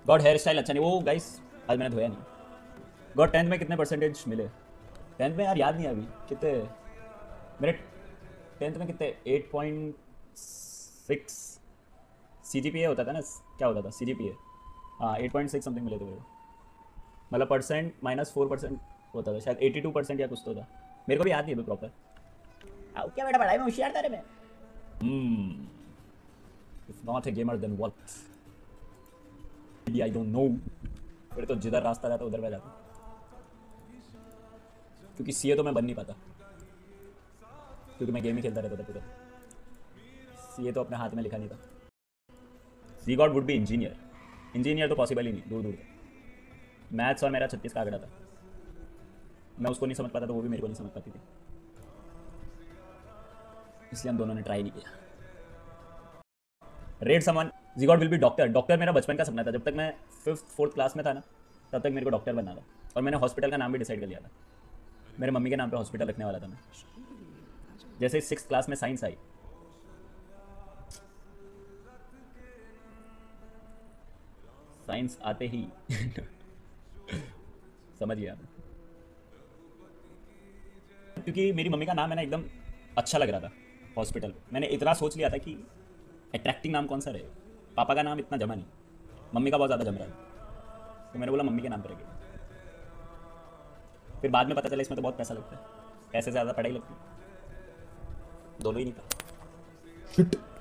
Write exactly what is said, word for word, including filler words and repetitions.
God hair style अच्छा नहीं वो गाइस, आज मैंने धोया नहीं। गॉड टेंथ में कितने परसेंटेज मिले? टेंथ में यार याद नहीं है अभी कितने मेरे। टेंथ में कितने eight point six. C G P A होता था ना, क्या होता था सी जी पी ए? हाँ एट पॉइंट सिक्स समथिंग मिले थे मेरे को। मतलब परसेंट माइनस फोर परसेंट होता था शायद, एटी टू परसेंट या कुछ तो था। मेरे को भी याद नहीं है प्रॉपर। आओ क्या बेटा, पढ़ाई में होशियार था रे मैं। Hmm if not a gamer then what? I don't know. फिर तो जिधर रास्ता जाता उधर मैं जाता, क्योंकि सीए तो मैं बन नहीं पाता, क्योंकि मैं गेम ही खेलता रहता था पूरा। सीए तो अपने हाथ में लिखा नहीं था। See God would be engineer. Engineer तो पॉसिबल ही नहीं, दूर दूर। मैथ्स और मेरा छत्तीस का आंकड़ा था, मैं उसको नहीं समझ पाता तो वो भी मेरे को नहीं समझ पाती थी, इसलिए हम दोनों ने ट्राई नहीं किया। Red summon. जी God will be doctor. Doctor मेरा बचपन का सपना था, जब तक मैं फिफ्थ फोर्थ क्लास में था ना, तब तक मेरे को डॉक्टर बनना था। और मैंने हॉस्पिटल का नाम भी डिसाइड कर लिया था, मेरे मम्मी के नाम पे हॉस्पिटल रखने वाला था मैं। जैसे सिक्स क्लास में साइंस आई, साइंस आते ही समझ गया मैं। क्योंकि मेरी मम्मी का नाम है ना एकदम अच्छा लग रहा था हॉस्पिटल। मैंने इतना सोच लिया था कि अट्रैक्टिंग नाम कौन सा रहे। पापा का नाम इतना जमा नहीं, मम्मी का बहुत ज़्यादा जम रहा है, तो मैंने बोला मम्मी के नाम पर रखेगा। फिर बाद में पता चला इसमें तो बहुत पैसा लगता है, पैसे से ज़्यादा पढ़ाई लगती है, दोनों ही नहीं था।